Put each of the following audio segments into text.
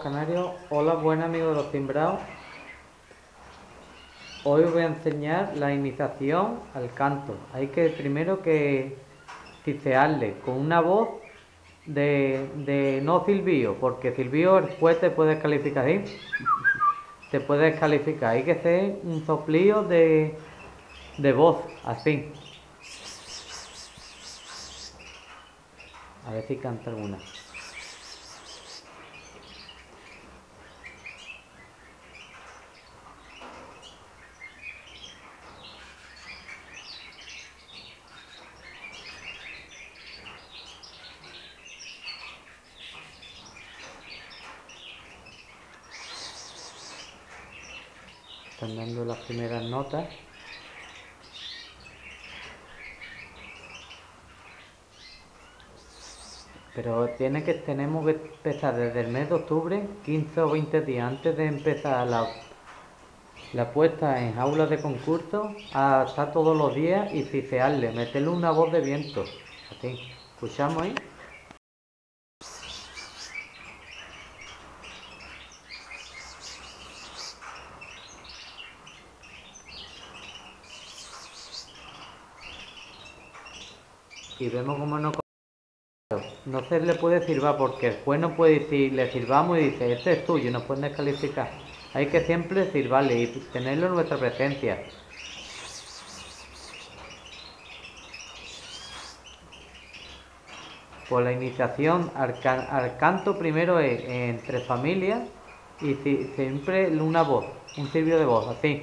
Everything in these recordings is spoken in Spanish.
Canarios, hola buenas amigos de los timbrados. Hoy os voy a enseñar la iniciación al canto. Hay que primero que ticearle con una voz de no silbío, porque silbío el juez te puede descalificar, ¿sí? Te puede descalificar. Hay que hacer un soplío de voz, así. A ver si canta alguna. Están dando las primeras notas. Pero tenemos que empezar desde el mes de octubre, 15 o 20 días antes de empezar la puesta en aulas de concurso, a estar todos los días y cisearle, meterle una voz de viento. Así, ¿escuchamos ahí? Y vemos cómo no se le puede silbar porque el juez no puede decir, le silbamos y dice, este es tuyo, nos pueden descalificar. Hay que siempre silbarle y tenerlo en nuestra presencia. Pues la iniciación al canto primero es entre familias y siempre una voz, un silbido de voz, así.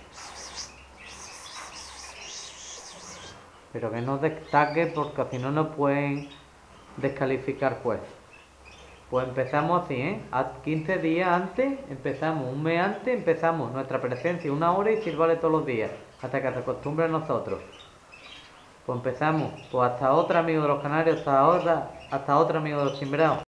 Pero que no destaque porque si no nos pueden descalificar pues. Pues empezamos así, ¿eh? A 15 días antes, empezamos un mes antes, empezamos nuestra presencia una hora y sirvale todos los días, hasta que se acostumbre a nosotros. Pues empezamos, pues hasta otra amigo de los canarios, hasta otra amigo de los timbrados.